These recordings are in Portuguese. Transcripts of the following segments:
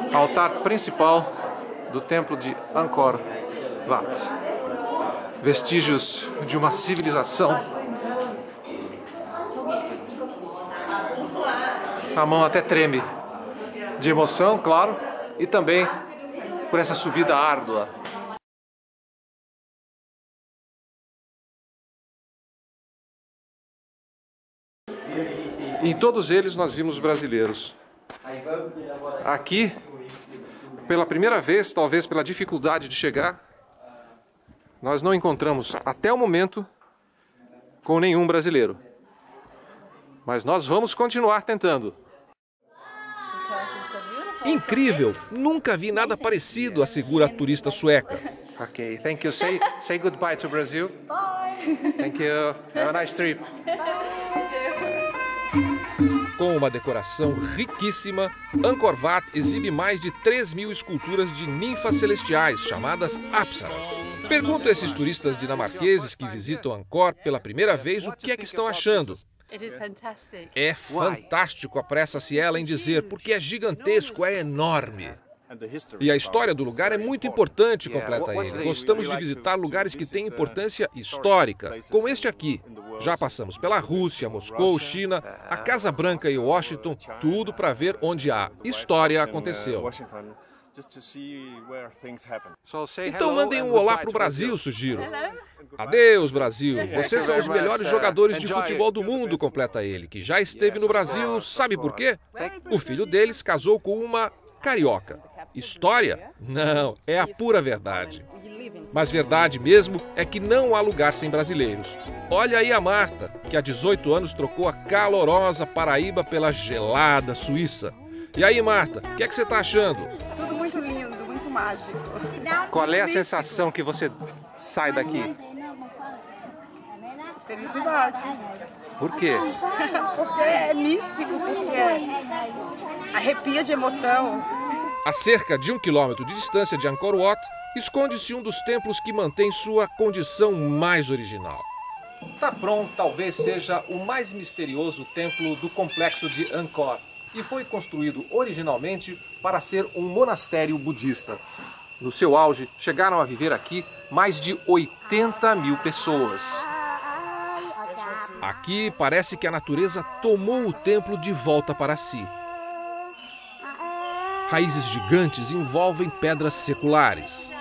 Altar principal do templo de Angkor Wat. Vestígios de uma civilização. A mão até treme de emoção, claro, e também por essa subida árdua. Em todos eles nós vimos brasileiros. Aqui, pela primeira vez, talvez pela dificuldade de chegar, nós não encontramos até o momento com nenhum brasileiro. Mas nós vamos continuar tentando. Incrível! Nunca vi nada parecido, assegura a turista sueca. Ok, thank you. Say goodbye to Brazil. Bye. Thank you. Have a nice trip. Com uma decoração riquíssima, Angkor Wat exibe mais de 3.000 esculturas de ninfas celestiais, chamadas Apsaras. Pergunto a esses turistas dinamarqueses que visitam Angkor pela primeira vez o que é que estão achando. É fantástico, apressa-se ela em dizer, porque é gigantesco, é enorme. E a história do lugar é muito importante, completa ele. Gostamos de visitar lugares que têm importância histórica, como este aqui. Já passamos pela Rússia, Moscou, China, a Casa Branca e Washington, tudo para ver onde a história aconteceu. Então mandem um olá para o Brasil, sugiro. Adeus, Brasil. Vocês são os melhores jogadores de futebol do mundo, completa ele, que já esteve no Brasil, sabe por quê? O filho deles casou com uma carioca. História? Não, é a pura verdade. Mas verdade mesmo é que não há lugar sem brasileiros. Olha aí a Marta, que há 18 anos trocou a calorosa Paraíba pela gelada Suíça. E aí, Marta, o que é que você está achando? Tudo muito lindo, muito mágico. Qual é a sensação que você sai daqui? Felicidade. Por quê? Porque é místico, porque arrepia de emoção. A cerca de 1 quilômetro de distância de Angkor Wat, esconde-se um dos templos que mantém sua condição mais original. Tapron talvez seja o mais misterioso templo do complexo de Angkor e foi construído originalmente para ser um monastério budista. No seu auge, chegaram a viver aqui mais de 80.000 pessoas. Aqui parece que a natureza tomou o templo de volta para si. Raízes gigantes envolvem pedras seculares.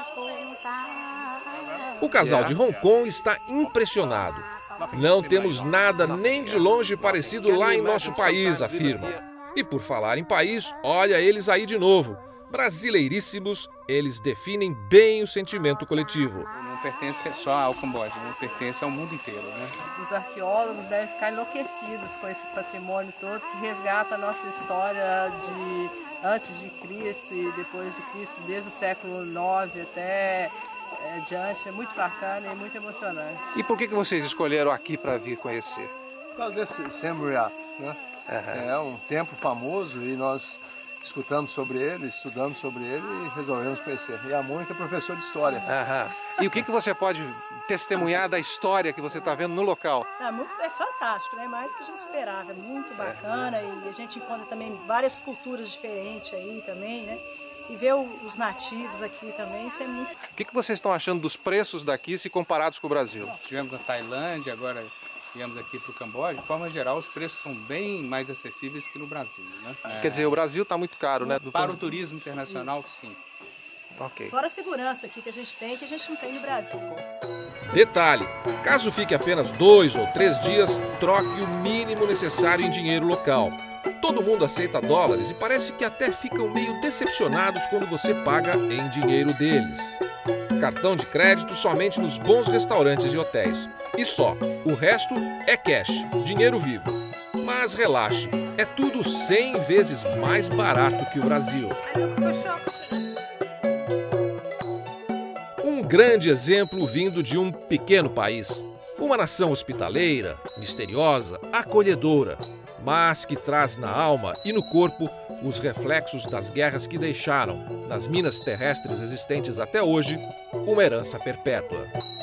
O casal de Hong Kong está impressionado. Não temos nada nem de longe parecido lá em nosso país, afirma. E por falar em país, olha eles aí de novo. Brasileiríssimos, eles definem bem o sentimento coletivo. Não pertence só ao Camboja, não pertence ao mundo inteiro, né? Os arqueólogos devem ficar enlouquecidos com esse patrimônio todo que resgata a nossa história de antes de Cristo e depois de Cristo, desde o século IX até diante. É muito bacana e muito emocionante. E por que vocês escolheram aqui para vir conhecer? Por causa desse Siem Reap, né? É um templo famoso e nós escutamos sobre ele, estudamos sobre ele e resolvemos conhecer. E a Mônica é professora de história. E o que você pode testemunhar da história que você está vendo no local? É fantástico, né? Mais que a gente esperava, é muito bacana e a gente encontra também várias culturas diferentes aí também, né? E ver os nativos aqui também, isso é muito... O que vocês estão achando dos preços daqui se comparados com o Brasil? Nós estivemos na Tailândia, agora viemos aqui para o Camboja. De forma geral, os preços são bem mais acessíveis que no Brasil, né? Quer dizer, o Brasil está muito caro, né? Para o turismo internacional, sim. Ok. Fora a segurança aqui que a gente não tem no Brasil. Detalhe, caso fique apenas 2 ou 3 dias, troque o mínimo necessário em dinheiro local. Todo mundo aceita dólares e parece que até ficam meio decepcionados quando você paga em dinheiro deles. Cartão de crédito somente nos bons restaurantes e hotéis. E só, o resto é cash, dinheiro vivo. Mas relaxe, é tudo 100 vezes mais barato que o Brasil. Um grande exemplo vindo de um pequeno país. Uma nação hospitaleira, misteriosa, acolhedora, mas que traz na alma e no corpo os reflexos das guerras que deixaram, nas minas terrestres existentes até hoje, uma herança perpétua.